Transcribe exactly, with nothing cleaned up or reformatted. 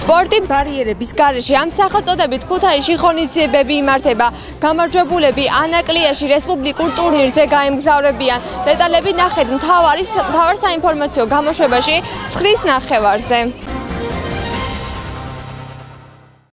სპორტი ბარიერების გარეშე ამ სახელწოდებით ქუთაისში ღონისძიებები იმართება. გამარჯვებულები ანაკლიაში რესპუბლიკურ ტურნირზე გაემგზავრებიან. დეტალები ნახეთ მთავარი მთავარ საინფორმაციო გამოშვებაში ცხრის ნახევარზე.